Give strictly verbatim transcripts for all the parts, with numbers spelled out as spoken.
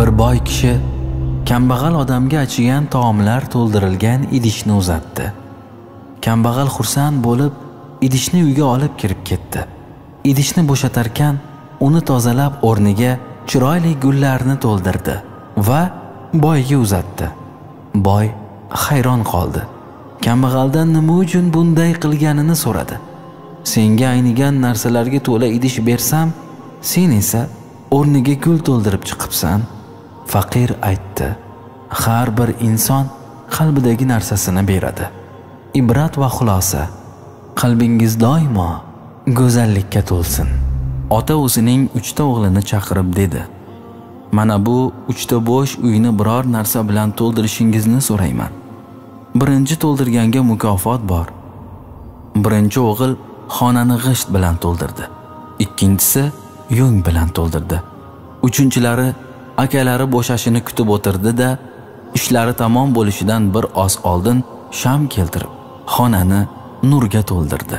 Bir boy kishi kambag'al odamga achigan taomlar to'ldirilgan idishni uzatdi. Kambag'al xursand bo'lib idishni uyga olib kirib ketdi. Idishni bo'shatarkan, uni tozalab o'rniga chiroyli gullarni to'ldirdi va boyga uzatdi. Boy hayron qoldi. Kambag'aldan nima uchun bunday qilganini so'radi. Senga aynigan narsalarga to'la idish bersam, sen esa o'rniga gul to'ldirib chiqibsan. Faqir aytdi: har bir inson qalbidagi narsasini beradi. Ibrat va xulosa: qalbingiz doimo go'zallikka to'lsin. Ota o'zining uchta o'g'lini chaqirib dedi: mana bu uchta bo'sh uyni biror narsa bilan to'ldirishingizni so'rayman. Birinchi to'ldirganga mukofot bor. Birinchi o'g'il xonani g'isht bilan to'ldirdi. Ikkinchisi yung bilan to'ldirdi. Uchinchilari akalari bo'shashini kutib o'tirdi-da, ishlari tamom bo'lishidan bir oz oldin sham keltirib, xonani nurga to'ldirdi.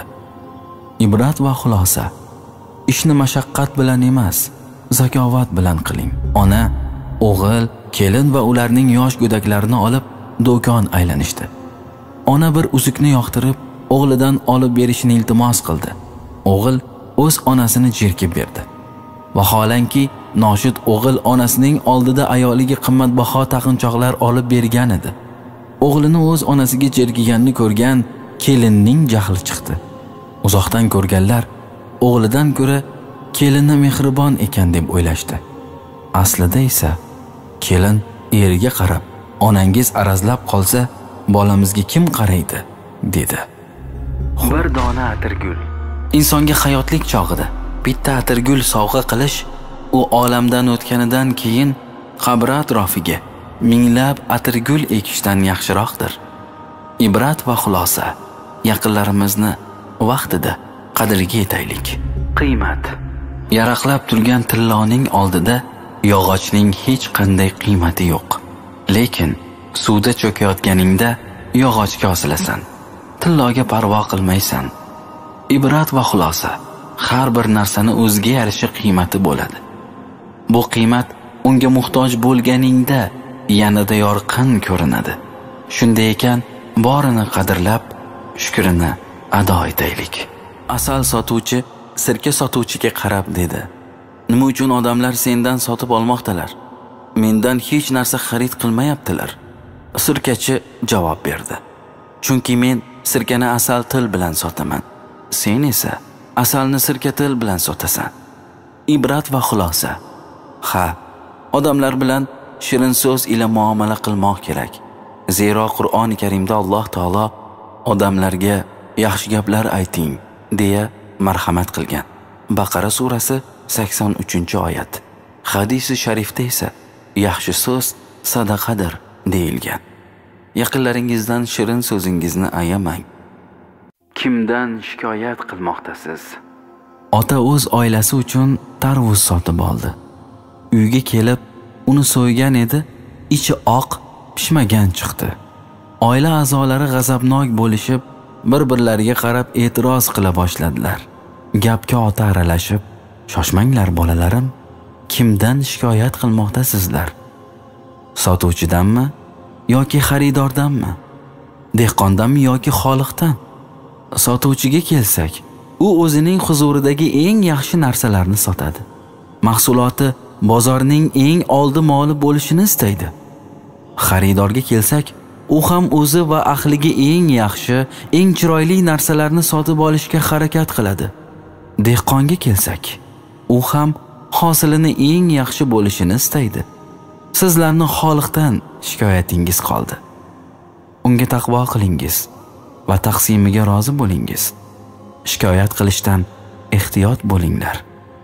Ibrat va xulosa: ishni mashaqqat bilan emas, zakovat bilan qiling. Ona, o'g'il, kelin va ularning yosh go'daklarini olib do'kon aylanishdi. Ona bir uzukni yoqtirib, o'g'lidan olib berishini iltimos qildi. O'g'il o'z onasini jerkib berdi. Vaholanki noshud o'g'il onasining oldida ayoliga qimmatbaho taqinchoqlar olib bergan edi. O'g'lini o'z onasiga jerkiganini ko'rgan kelinning jahli chiqdi. Uzoqdan ko'rganlar o'g'lidan ko'ra kelini mehribon ekan deb o'ylashdi. Aslida esa kelin eriga qarab, onangiz arazlab qolsa, bolamizga kim qaraydi, dedi. Bir dona atirgul. Insonga hayotlik chog'ida bitta atirgul sovg'a qilish, u olamdan o'tganidan keyin qabri atrofiga minglab atirgul ekishdan yaxshiroqdir. Ibrat va xulosa: yaqinlarimizni vaqtida qadriga yetaylik. Qiymat. Yaraqlab turgan tilloning oldida yog'ochning hech qanday qiymati yo'q. Lekin suvda cho'kayotganingda yog'ochga osilasan. Tilloga parvo qilmaysan. Ibrat va xulosa: har bir narsani o'ziga yarasha qiymati bo'ladi. Bu qiymat unga muhtoj bo'lganingda yanada yorqin ko'rinadi. Shunday ekan, borini qadrlab, shukrini ado etaylik. Asal sotuvchi sirka sotuvchiga qarab dedi: nima uchun odamlar sendan sotib olmoqdalar? Mendan hech narsa xarid qilmayaptilar. Sirkachi javob berdi: chunki men sirkani asal til bilan sotaman. Sen esa asalni sirka til bilan sotasan. Ibrat va xulosa: ha, odamlar bilan shirin so'z ila muomala qilmoq kerak. Zero Qur'oni Karimda Alloh taolo odamlarga yaxshi gaplar ayting deya marhamat qilgan. Baqara surasi sakson uchinchi oyat. Hadisi sharifda esa yaxshi so'z sadaqadir deyilgan. Yaqinlaringizdan shirin so'zingizni ayamang. Kimdan shikoyat qilmoqdasiz? Ota o'z oilasi uchun tarvuz sotib oldi. Uyga kelib, uni so'ygan edi, ichi oq, pishmagan chiqdi. Oila a'zolari g'azabnok bo'lishib, bir-birlariga qarab e'tiroz qila boshladilar. Gapga ota aralashib: shoshmanglar bolalarim, kimdan shikoyat qilmoqdasizlar? Sotuvchidanmi yoki xaridordanmi? Dehqondanmi yoki xoliqdan? Sotuvchiga kelsak, u o'zining huzuridagi eng yaxshi narsalarni sotadi. Mahsuloti bozorning eng oldi moli bo'lishini istaydi. Xaridorga kelsak, u ham o'zi va ahliga eng yaxshi, eng chiroyli narsalarni sotib olishga harakat qiladi. Dehqonga kelsak, u ham hosilini eng yaxshi bo'lishini istaydi. Sizlarning xoliqdan shikoyatingiz qoldi. Unga taqvo qilingiz va taqsimiga rozi bo'lingiz. Shikoyat qilishdan ehtiyot bo'linglar.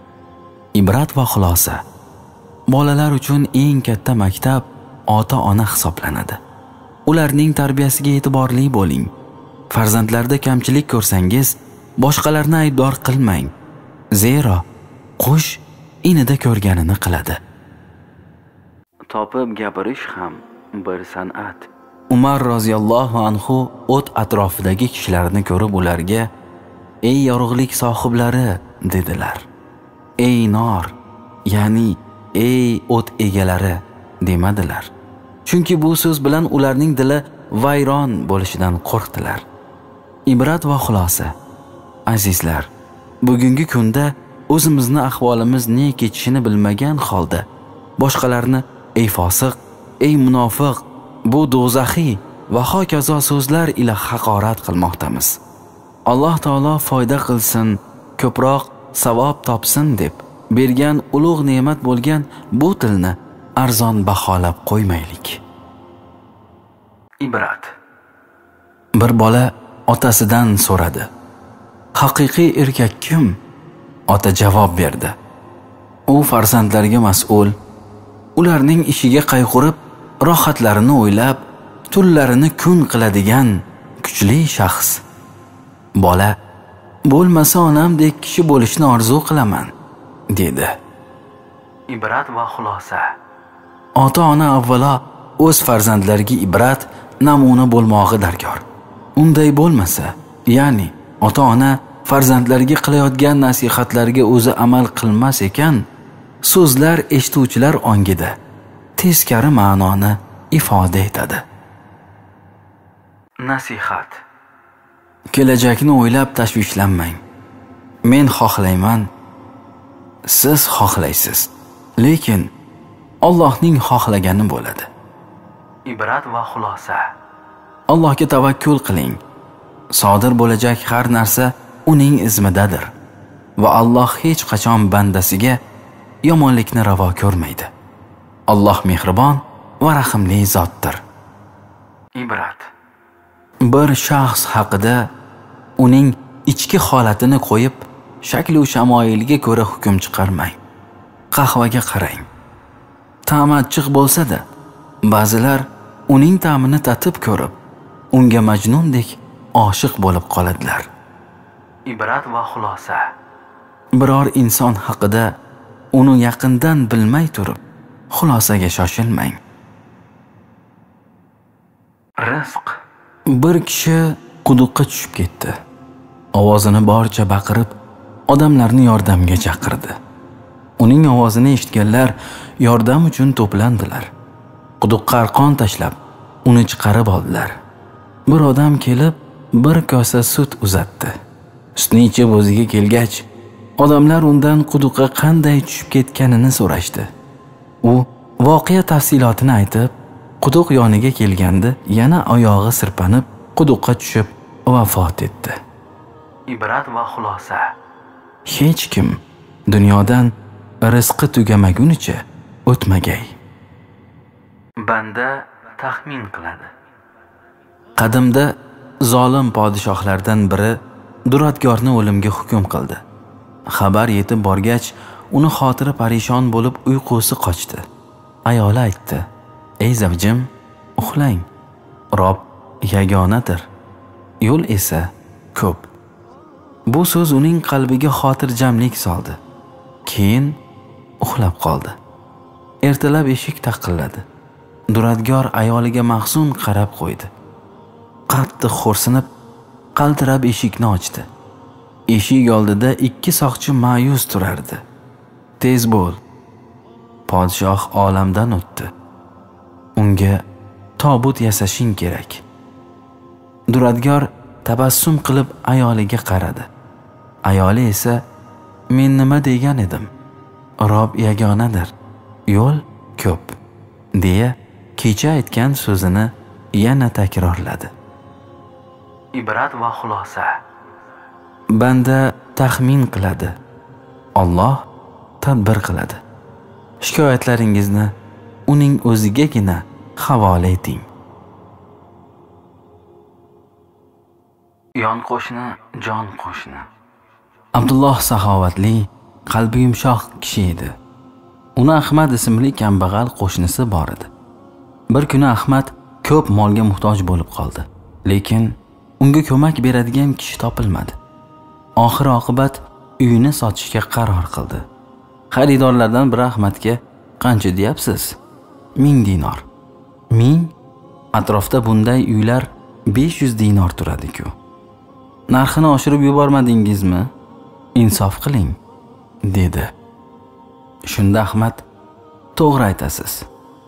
Ibrat va xulosa: bolalar uchun eng katta maktab ota-ona hisoblanadi. Ularning tarbiyasiga e'tiborli bo'ling. Farzandlarda kamchilik ko'rsangiz, boshqalarni aybdor qilmang. Zero qush inida ko'rganini qiladi. Topib gapirish ham bir san'at. Umar roziyallohu anhu o't atrofidagi kishilarni ko'rib ularga: ey yorug'lik sohiblari, dedilar. Ey nor, ya'ni ey o't egalari, demadilar. Chunki bu so'z bilan ularning dili vayron bo'lishidan qo'rqdilar. Ibrat va xulosa. Azizlar, bugungi kunda o'zimizni ahvolimiz ne kechishini bilmagan holda boshqalarni ey fosiq, ey munofiq, bu do'zaxiy va hokazo so'zlar ila haqorat qilmoqdamiz. Alloh taolo foyda qilsin, ko'proq savob topsin deb bergan ulug' ne'mat bo'lgan bu tilni arzon baholab qo'ymaylik. Ibrat. Bir bola otasidan so'radi: "Haqiqiy erkak kim?" Ota javob berdi: "U farzandlarga mas'ul, ularning ishiga qayg'urib, rohatlarini o'ylab, tunlarini kun qiladigan kuchli shaxs." Bola: "Bo'lmasa onamdek kishi bo'lishni orzu qilaman", dedi. Ibrat va xulosa. Ota-ona avvalo o'z farzandlariga ibrat, namuna bo'lmog'i darkor. Unday bo'lmasa, ya'ni ota-ona farzandlariga qilayotgan nasihatlarga o'zi amal qilmas ekan, so'zlar eshituvchilar ongida teskari ma'noni ifoda etadi. Nasihat. Kelajakni o'ylab tashvishlanmang. Men xohlayman, siz xohlaysiz, lekin Allohning xohlagani bo'ladi. Ibrat va xulosa. Allohga tavakkul qiling. Sodir bo'lajak har narsa uning izmidadir va Alloh hech qachon bandasiga yomonlikni ravo ko'rmaydi. Alloh mehribon va rahimli zotdir. Ibrat. Bir shaxs haqida uning ichki holatini qo'yib, shakl va shamoiliga ko'ra hukm chiqarmang. Qahvaga qarang. Ta'mi achchiq bo'lsa-da, ba'zilar uning ta'mini tatib ko'rib, unga majnundek oshiq bo'lib qoladilar. Ibrat va xulosa. Biror inson haqida uni yaqindan bilmay turib, xulosaga shoshilmang. Rizq. Bir kishi quduqqa tushib ketdi. Ovozini boricha baqirib, odamlarni yordamga chaqirdi. Uning ovozini eshitganlar yordam uchun to'plandilar. Quduqqa arqon tashlab, uni chiqarib oldilar. Bir odam kelib, bir kosa sut uzatdi. Sutni ichib o'ziga kelgach, odamlar undan quduqqa qanday tushib ketganini so'rashdi. U voqea tafsilotini aytib, quduq yoniga kelganda yana oyog'i sirpanib, quduqqa tushib vafot etdi. Ibrat va xulosa. Hech kim dunyodan rizqi tugamagunicha o'tmagay. Banda taxmin qiladi. Qadimda zolim podshohlardan biri duradgorni o'limga hukm qildi. Xabar yetib borgach, uni xotiri parishon bo'lib uyqusi qochdi. Ayoli aytdi: "Ey zavjim, uxlang. Rob yagonadir, yo'l esa ko'p." Bu so'z uning qalbiga xotirjamlik soldi. Keyin uxlab qoldi. Ertalab eshik taqilladi. Duradgor ayoliga mahzun qarab qo'ydi. Qattiq xo'rsinib, qaltirab eshikni ochdi. Eshik oldida ikki soqchi ma'yus turardi. "Tez bo'l. Podshoh olamdan o'tdi. Unga tobut yasashing kerak." Duradgor tabassum qilib ayoliga qaradi. Ayoli esa: "Men nima degan edim? Rob yagonadir, yo'l ko'p", deya kecha aytgan so'zini yana takrorladi. Ibrat va xulosa. Banda taxmin qiladi, Alloh tadbir qiladi. Shikoyatlaringizni uning o'zigagina havola eting. Yon qo'shni, jon qo'shni. Abdulloh saxovatli, qalbi yumshoq kishi edi. Uni Ahmad ismli kambag'al qo'shnisi bor edi. Bir kuni Ahmad ko'p molga muhtoj bo'lib qoldi, lekin unga ko'mak beradigan kishi topilmadi. Oxir oqibat uyini sotishga qaror qildi. Xaridorlardan biri Ahmadga: "Qancha deyapsiz?" "Ming dinor." "Ming? Atrofda bunday uylar besh yuz dinor turadi-ku. Narxini oshirib yubormadingizmi? Insof qiling", dedi. Shunda Ahmad: "To'g'ri aytasiz.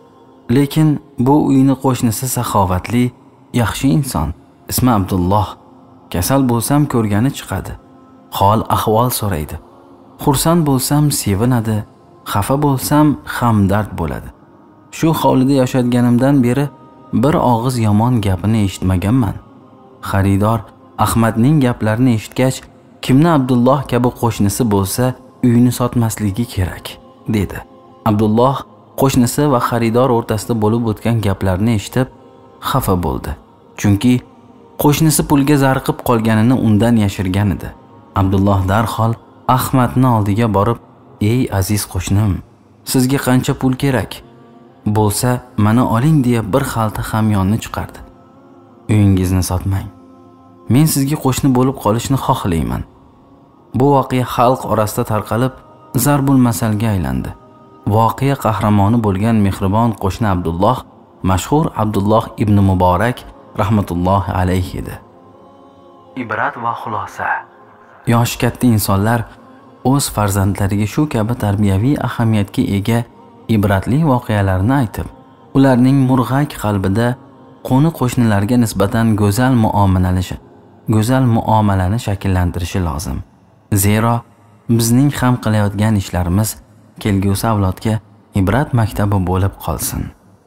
Lekin bu uyni qo'shnisi saxovatli, yaxshi inson. Ismi Abdulloh. Kasal bo'lsam ko'rgani chiqadi. Hol ahvol so'raydi. Xursand bo'lsam sevinadi, xafa bo'lsam hamdard bo'ladi. Shu hovlida yashayotganimdan beri bir og'iz yomon gapini eshitmaganman. Xaridor Ahmadning gaplarini eshitgach, kimni Abdulloh kabi qo'shnisi bo'lsa, uyini sotmasligi kerak, dedi. Abdulloh qo'shnisi va xaridor o'rtasida bo'lib o'tgan gaplarni eshitib xafa bo'ldi. Chunki qo'shnisi pulga zarqib qolganini undan yashirgan edi. Abdulloh darhol Ahmadning oldiga borib, "Ey aziz qo'shnim, sizga qancha pul kerak? Bo'lsa, mana oling" deya bir xalta hamyonni chiqardi. "Uyingizni sotmang. Men sizga qo'shni bo'lib qolishni xohlayman." Bu voqea xalq orasida tarqalib, zarbul masalga aylandi. Voqea qahramoni bo'lgan mehribon qo'shni Abdulloh mashhur Abdulloh ibn Muborak rahmatullohi alayhi edi. Ibrat va xulosa. Yoshi katta insonlar o'z farzandlariga shu kabi tarbiyaviy ahamiyatga ega ibratli voqealarni aytib, ularning murg'ak qalbida qo'ni-qo'shnilarga nisbatan go'zal muomalanishi, go'zal muomalani shakllantirishi lozim. Zero bizning ham qilayotgan ishlarimiz kelgusi avlodga ibrat maktabi bo'lib qolsin.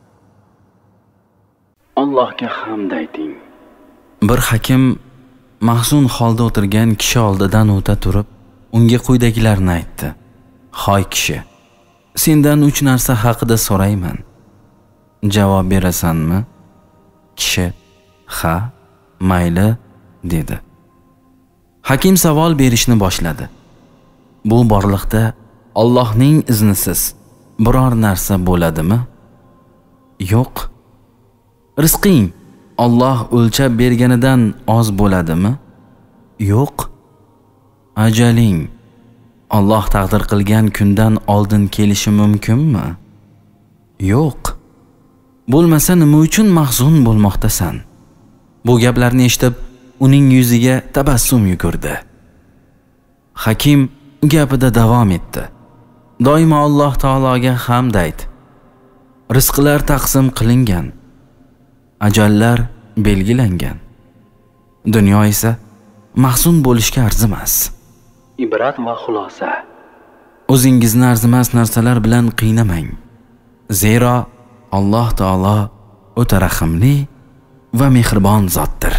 Allohga hamd ayting. Bir hakim mahzun holda o'tirgan kishi oldidan o'ta turib, unga quyidagilarni aytdi. "Hoy kishi, sendan uch narsa haqida so'rayman. Javob berasanmi?" Kishi "Ha, mayli" dedi. Hakim savol berishni boshladi. Bu borliqda Allohning iznisiz biror narsa bo'ladimi? Yo'q. Rizqing Alloh o'lchab berganidan oz bo'ladimi? Yo'q. Ajaling Alloh taqdir qilgan kundan oldin kelishi mumkinmi? Yo'q. Bo'lmasa nima uchun mahzun bo'lmoqdasan? Bu gaplarni eshitib, uning yuziga tabassum yugurdi. Hakim gapida davom etdi. Doimo Alloh taologa hamd ayt. Rizqlar taqsim qilingan, ajallar belgilangan. Dunyo esa mahzun bo'lishga arzimas. Ibrat va xulosa. O'zingizni arzimas narsalar bilan qiynamang. Zero Alloh taolo o'ta rahimli va mehribon zotdir.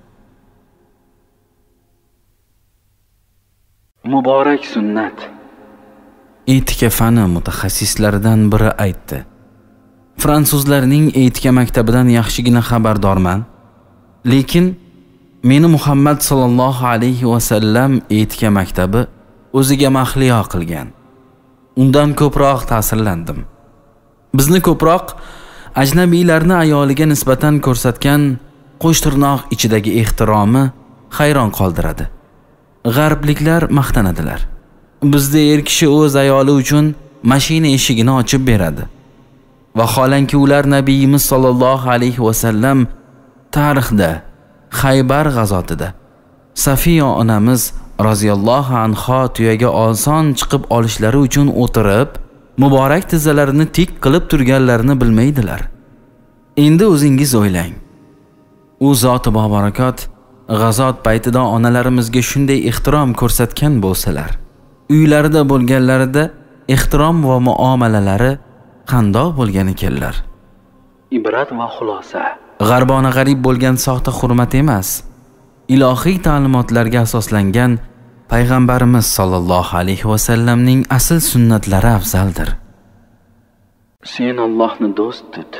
Muborak sunnat. Etika fani mutaxassislaridan biri aytdi. Fransuzlarning etika maktabidan yaxshigina xabardorman, lekin meni Muhammad sallallohu alayhi va sallam etika maktabi o'ziga mahliyo qilgan. Undan ko'proq ta'sirlandim. Bizni ko'proq ajnabiylarni ayoliga nisbatan ko'rsatgan qo'shtirnoq ichidagi ehtiromi hayron qoldiradi. G'arbliklar maqtanadilar. Bizda er kishi o'z ayoli uchun mashina eshigini ochib beradi. Vaholanki ular Nabiyimiz sallallohu alayhi va sallam tarixda Xaybar g'azotida Safiya onamiz roziyallohu anha tuyaga oson chiqib olishlari uchun o'tirib, muborak tizzalarini tik qilib turganlarini bilmaydilar. Endi o'zingiz o'ylang. U zoti bobarakot g'azot paytida onalarimizga shunday ehtirom ko'rsatgan bo'lsalar, uylarida bo'lganlarida ehtirom va muomalalari qandoq bo'lgan ekanlar? Ibrat va xulosa. G'arbona g'arib bo'lgan soxta hurmat emas, ilohiy ta'limotlarga asoslangan payg'ambarimiz sollallohu alayhi va sallamning asl sunnatlari afzaldir. Sen Allohni do'st tut.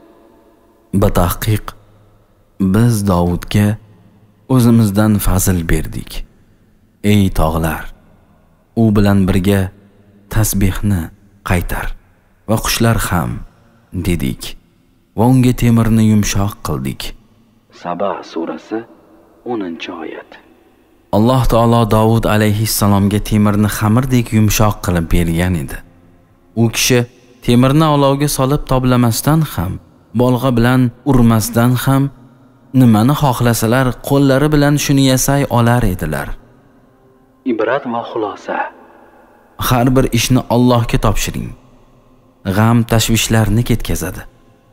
Batahqiq biz Davudga o'zimizdan fazl berdik. Ey tog'lar, u bilan birga tasbihni qaytar va qushlar ham dedik va unga temirni yumshoq qildik. Saba surasi o'ninchi oyat. Alloh taolo Davud alayhissalomga temirni xamirdek yumshoq qilib bergan edi. U kishi temirni olovga solib toblamasdan ham, bolg'a bilan urmasdan ham nimani xohlasalar qo'llari bilan shuni yasay olar edilar. Ibrat va xulosa. Har bir ishni Allohga topshiring. G'am tashvishlarni ketkazadi.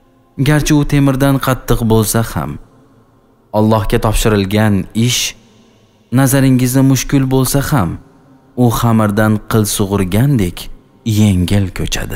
garchi u temirdan qattiq bo'lsa ham. Allohga topshirilgan ish nazaringizda mushkul bo'lsa ham, u xamirdan qil sug'urgandek yengil ko'chadi.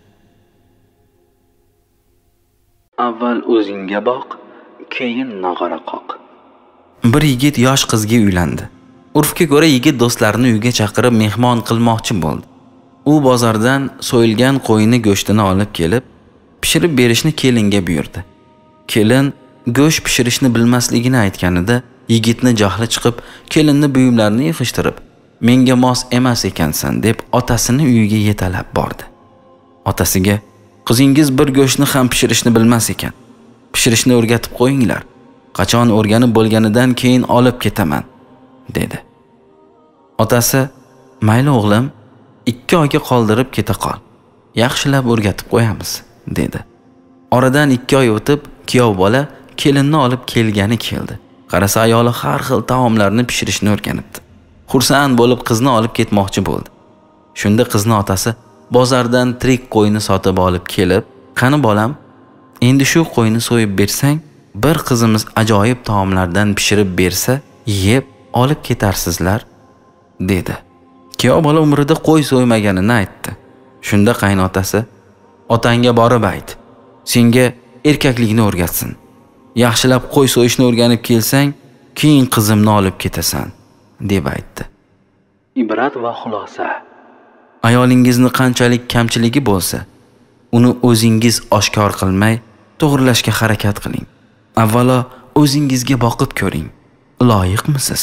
Avval o'zingga boq, keyin nog'ora qoq. Bir yigit yosh qizga uylandi. Urfga ko'ra yigit do'stlarini uyga chaqirib mehmon qilmoqchi bo'ldi. U bozordan so'yilgan qo'yni go'shtini olib kelib, pishirib berishni kelinga buyurdi. Kelin go'sht pishirishni bilmasligini aytganida, yigitni jahli chiqib, kelinni buyumlarini yig'ishtirib, "Menga mos emas ekansan" deb otasini uyiga yetalab bordi. Otasiga "Qizingiz bir go'shtni ham pishirishni bilmas ekan. Pishirishni o'rgatib qo'yinglar. Qachon o'rganib bo'lganidan keyin olib ketaman" dedi. Otasi "Mayli o'g'lim, ikki oyga qoldirib keta qol. Yaxshilab o'rgatib qo'yamiz" dedi. Oradan ikki oy o'tib, kuyov bola kelinni olib kelgani keldi. Qarasa ayoli har xil taomlarni pishirishni o'rganibdi. Xursand bo'lib qizni olib ketmoqchi bo'ldi. Shunda qizni otasi bozordan tirik qo'yni sotib olib kelib, "Qani bolam, endi shu qo'yni so'yib bersang, bir qizimiz ajoyib taomlardan pishirib bersa, yeb olib ketarsizlar" dedi. Kuyov bola umrida qo'y so'ymaganini aytdi. Shunda qaynotasi "Otangga borib ayt, senga erkaklikni o'rgatsin. Yaxshilab qo'y so'yishni o'rganib kelsang, keyin qizimni olib ketasan" deb aytdi. Ibrat va xulosa. Ayolingizni qanchalik kamchiligi bo'lsa, uni o'zingiz oshkor qilmay, to'g'rilashga harakat qiling. Avvalo o'zingizga boqib ko'ring. Loyiqmisiz?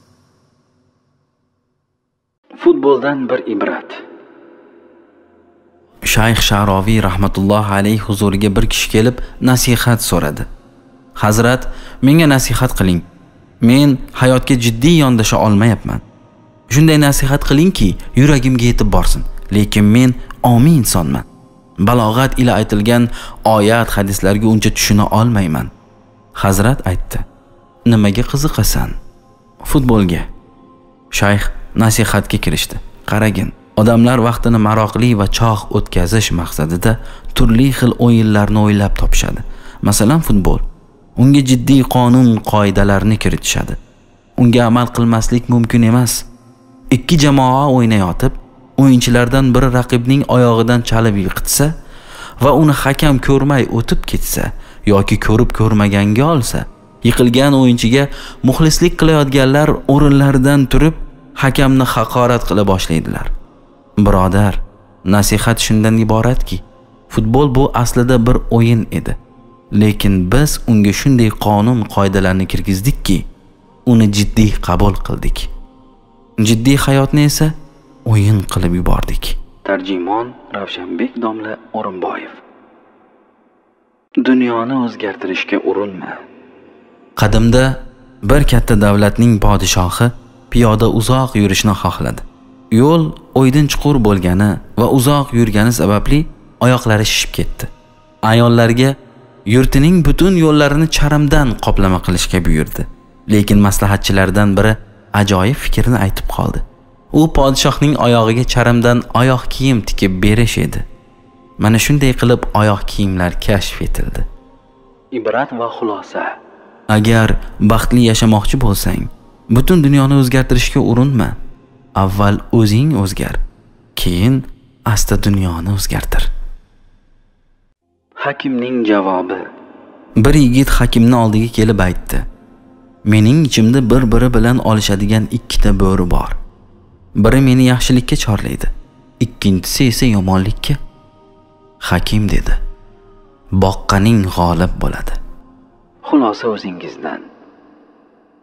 Futboldan bir ibrat. Shayx Sha'roviy rahmatullohi alayhi huzuriga bir kishi kelib nasihat so'radi. "Hazrat, menga nasihat qiling. Men hayotga jiddiy yondasha olmayapman. Shunday nasihat qilingki, yuragimga yetib borsin. Lekin men omi insonman. Balog'at ila aytilgan oyat, hadislarga uncha tushuna olmayman." Hazrat aytdi: "Nimaga qiziqasan?" "Futbolga." Shayx nasihatga kirishdi. "Qaragin, odamlar vaqtini maroqli va chog' o'tkazish maqsadida turli xil o'yinlarni o'ylab topishadi. Masalan, futbol. Unga jiddiy qonun qoidalarni kiritishadi. Unga amal qilmaslik mumkin emas. Ikki jamoa o'ynayotib, o'yinchilardan biri raqibning oyog'idan chalib yiqitsa va uni hakam ko'rmay o'tib ketsa yoki ko'rib ko'rmaganga olsa, yiqilgan o'yinchiga muxlislik qilayotganlar o'rinlaridan turib hakamni haqorat qila boshlaydilar. Birodar, nasihat shundan iboratki, futbol bu aslida bir o'yin edi. Lekin biz unga shunday qonun qoidalarni kirgizdikki, uni jiddiy qabul qildik. Jiddiy hayotni esa o'yin qilib yubordik." Tarjimon Ravshanbek domla O'rinboyev. Dunyoni o'zgartirishga urinma. Qadimda bir katta davlatning podshohi piyoda uzoq yurishni xohladi. Yo'l o'ydin chuqur bo'lgani va uzoq yurgani sababli oyoqlari shishib ketdi. Ayollarga yurtining butun yo'llarini charmdan qoplama qilishga buyurdi. Lekin maslahatchilardan biri ajoyib fikrni aytib qoldi. U podshohning oyog'iga charmdan oyoq kiyim tikib berish edi. Mana shunday qilib oyoq kiyimlar kashf etildi. Ibrat va xulosa. Agar baxtli yashamoqchi bo'lsang, butun dunyoni o'zgartirishga urinma. Avval o'zing o'zgar, keyin asta dunyoni o'zgartir. Hakimning javobi. Bir yigit hakimning oldiga kelib aytdi: "Mening ichimda bir-biri bilan olishadigan ikkita bo'ri bor. Biri meni yaxshilikka chorlaydi, ikkinchisi esa yomonlikka." Hakim dedi: "Boqqaning g'olib bo'ladi." Xulosa o'zingizdan.